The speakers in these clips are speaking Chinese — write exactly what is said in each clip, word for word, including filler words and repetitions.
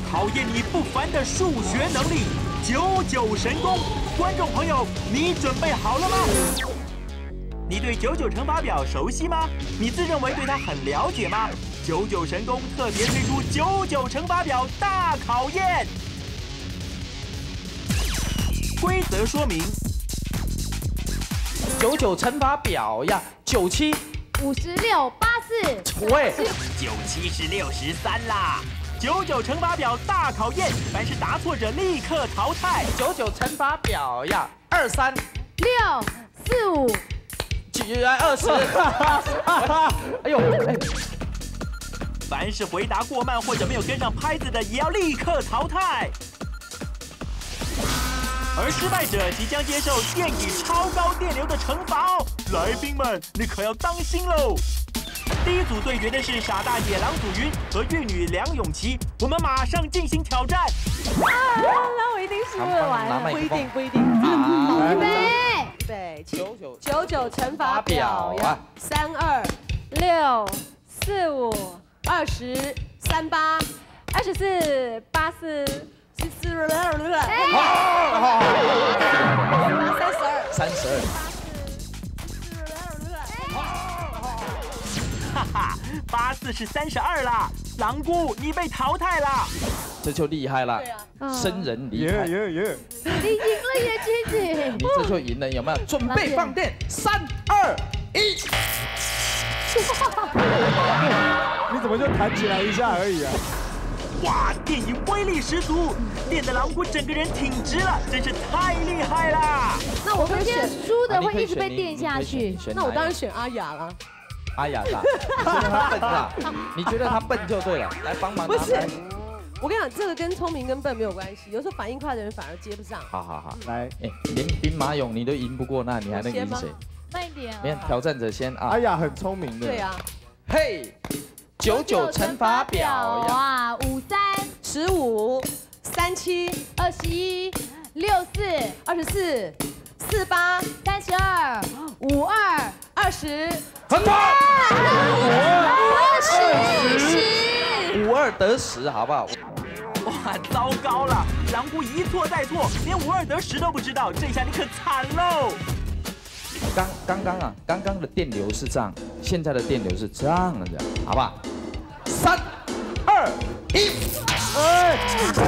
考验你不凡的数学能力。九九神功，观众朋友，你准备好了吗？你对九九乘法表熟悉吗？你自认为对它很了解吗？九九神功特别推出九九乘法表大考验。规则说明： 九九乘法表呀，九七五十六八四。 喂， 九七是六十三啦。九九乘法表大考验，凡是答错者立刻淘汰。 九九乘法表呀，二三六四五九二十。哎呦，哎， 凡是回答过慢或者没有跟上拍子的，也要立刻淘汰。而失败者即将接受电椅超高电流的惩罚哦，来宾们，你可要当心喽！第一组对决的是傻大姐郎祖云和玉女梁咏琪，我们马上进行挑战。 啊，那我一定输了，完了。 不一定，不一定。 预备， 预备， 九九九九乘法表呀，三二六四五二十三八二十四八四四四六六六，三十二， 三十二。 哈哈，八四是三十二啦，狼姑你被淘汰啦。 这就厉害了，生人离开。 耶耶！ 你赢了耶，姐姐！ 你这就赢了，有没有？准备放电，三二一。 你怎么就弹起来一下而已啊？ 哇，电影威力十足，电的狼姑整个人挺直了，真是太厉害啦！ 那我可以选输的会一直被电下去。 那我当然选阿雅了。 阿雅啦，你觉得他笨啦？你觉得他笨就对了，来帮忙。 不是，我跟你讲，这个跟聪明跟笨没有关系，有时候反应快的人反而接不上。 好好好， 来， 哎，连兵马俑你都赢不过，那你还能赢谁？ 慢一点啊！ 你看挑战者先啊。 阿雅很聪明的。 对啊。 嘿，九九乘法表呀， 五三十五三七二十一六四二十四四八三十二五二二十。 很棒， 二十五二得十，好不好？ 哇，糟糕了，狼姑一错再错，连五二得十都不知道，这下你可惨喽！ 刚刚刚啊，刚刚的电流是这样，现在的电流是这样的，好不好？三二一， 哎，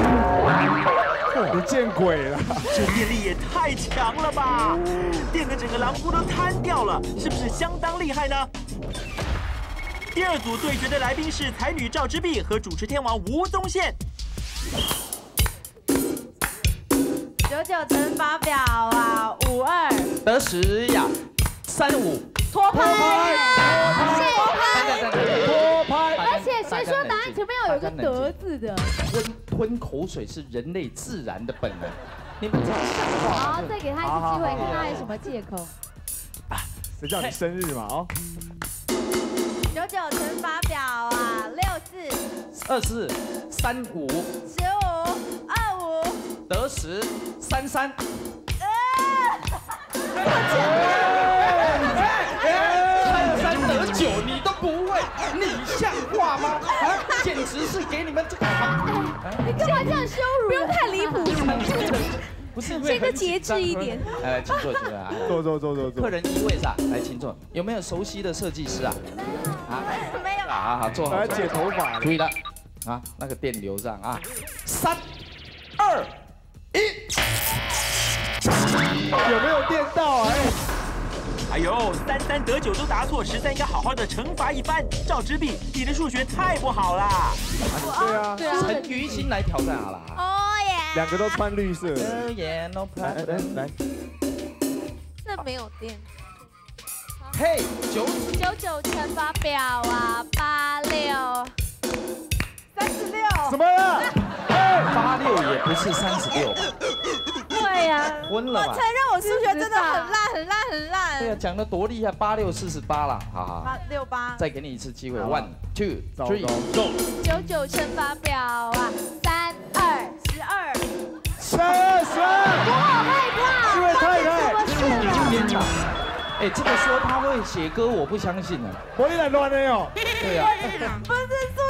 你见鬼了！ 这电力也太强了吧！电的整个狼姑都瘫掉了，是不是相当厉害呢？第二组对决的来宾是才女赵之璧和主持天王吴宗宪。 九九乘法表啊，五二得十呀，三五拖拍， 拖拍， 拖拍。 而且谁说答案前面要有个得字的？ 吞吞口水是人类自然的本能，你们这样像话？ 好，再给他一次机会，看他有什么借口。 谁叫你生日嘛？哦。 九九乘法表啊，六四二四三五十五二五得十三三。三三得九你都不会，你像话吗？啊，简直是给你们这个你干嘛这样羞辱？ 不用太离谱。 不是， 先个节制一点。 来来，请坐，请坐啊！ 坐坐坐坐坐。 客人一位上，来，请坐。有没有熟悉的设计师啊？啊， 没有。 好好坐好。 来剪头发。 注意了，啊，那个电流上啊，三二一， 有没有电到啊？ 哎呦，三三得九都答错，十三应该好好的惩罚一番。赵之璧，你的数学太不好啦！ 对啊， 对啊。 陈于欣来挑战好了。 哦耶！ 两个都穿绿色。 Oh yeah, no 来来 problem。 来， 这没有电。 嘿，九九九乘法表啊，八六三十六。 什么呀？ 八六也不是三十六。 对呀。 昏了吧？ 我承认我数学真的很烂，很烂，很烂。 对呀，讲的多厉害，八六四十八了，好好。 八六八。 再给你一次机会 ，one two three 糟 go。 九九乘法表啊，三二十二。 十二十二。 我好害怕， 因为太太。 天哪！哎，这个说他会写歌，我不相信啊。 我也来乱的哟。 对呀。 不是数学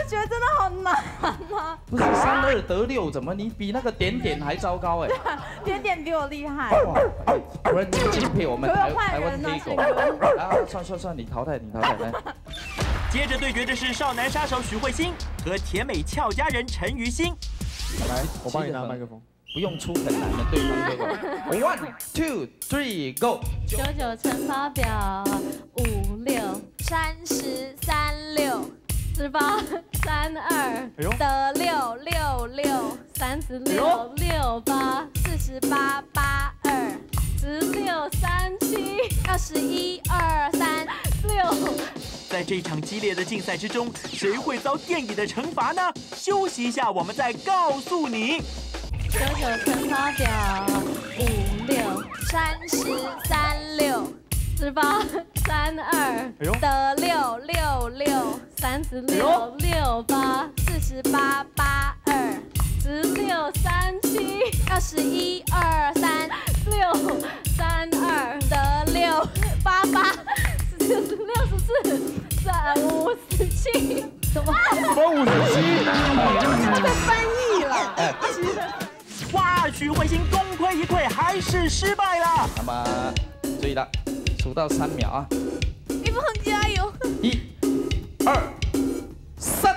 觉得真的好难啊！ 不是三二得六，怎么你比那个点点还糟糕哎？ 点点比我厉害。 哇，不然你敬佩我们台台湾黑狗。啊，算算算，你淘汰你淘汰来。 接着对决的是少男杀手许慧欣和甜美俏佳人陈于欣。 来，我帮你拿麦克风。 不用出很难的对方对吧 ？One, two, three, go！ 九九乘法表，五六三十三六十八三二得六六六三十六六八四十八八二十六三七二十一二三六。 在这场激烈的竞赛之中，谁会遭电椅的惩罚呢？休息一下，我们再告诉你。 九九乘法表，五六三十三六十八三二得六六六三十六六八四十八八二十六三七二十一二三六三二得六八八十四十六十四十五十七什么？ 什么五十七？ 他在翻译了。 哇，许慧欣功亏一篑，还是失败了。 那么，注意了，数到三秒啊！ 一峰加油！ 一、二、三。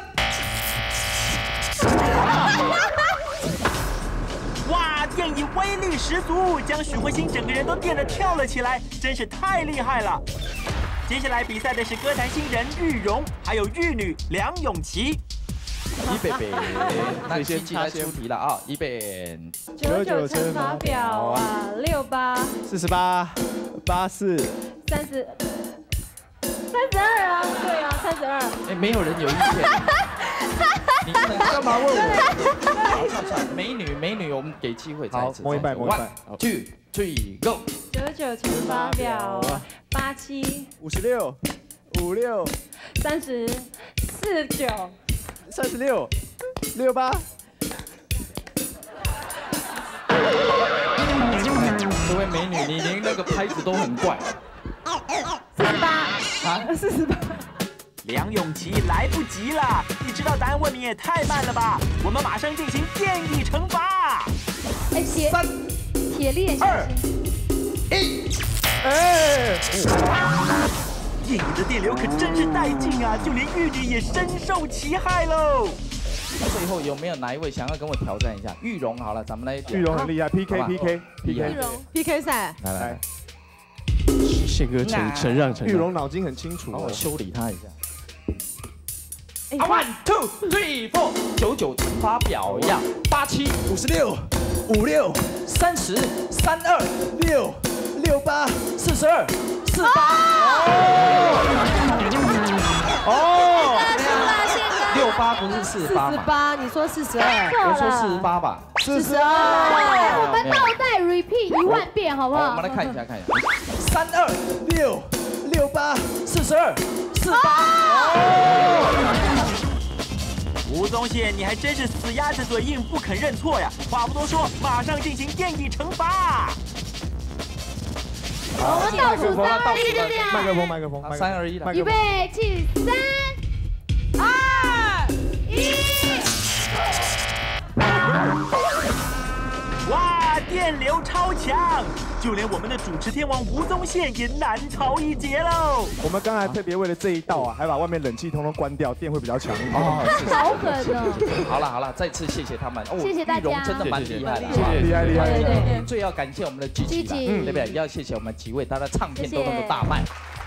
哇，电椅威力十足，将许慧欣整个人都电得跳了起来，真是太厉害了。接下来比赛的是歌坛新人玉荣，还有玉女梁咏琪。 预备备，那先进来出题了啊！预备， 九九乘法表啊，六八四十八，八四三十，三十二啊，对啊，三十二。 哎，没有人有意见。你干嘛问我？算算，美女美女，我们给机会再一次。 摸一半，摸一半。 One, two, three, go！ 九九乘法表啊，八七五十六，五六三十四九。 三十六，六八。 这位美女，你连那个拍子都很怪。 四十八啊， 四十八。 梁咏琪来不及了，你知道答案未免也太慢了吧？我们马上进行电椅惩罚。 哎，铁三、 铁链小心。 一， 哎。 电椅的电流可真是带劲啊，就连玉女也深受其害喽。 最后有没有哪一位想要跟我挑战一下？玉荣好了，咱们来。 玉荣很厉害 ，P K P K P K。 玉荣 P K 赛。 来来， 宪哥承承让承让。玉荣脑筋很清楚， 帮我修理他一下。 One two three four， 九九乘法表呀，八七五十六，五六三十三二六六八四十二四八。 哦， 六八不是四八吗？ 八，你说四十二， 我说四十八吧。 四十哎，我二。 们倒带 repeat 一万遍，好不好？ 我们来看一下，看一下。三二六六八四十二四八。 吴宗宪，你还真是死鸭子嘴硬，不肯认错呀！话不多说，马上进行电椅惩罚。 我们倒数三二一，就这样。 麦克风，麦克风， 三二一了。 预备起，三二一。 哇，电流超强，就连我们的主持天王吴宗宪也难逃一劫喽。 我们刚才特别为了这一道啊，还把外面冷气通通关掉，电会比较强一点。 哦， 好狠哦！ 好了好了，再次谢谢他们。哦， 谢谢大家， 玉荣真的蛮厉害的， 厉害厉害。 最要感谢我们的 Gigi 了，对不对？要谢谢我们几位，他的唱片都能够大卖。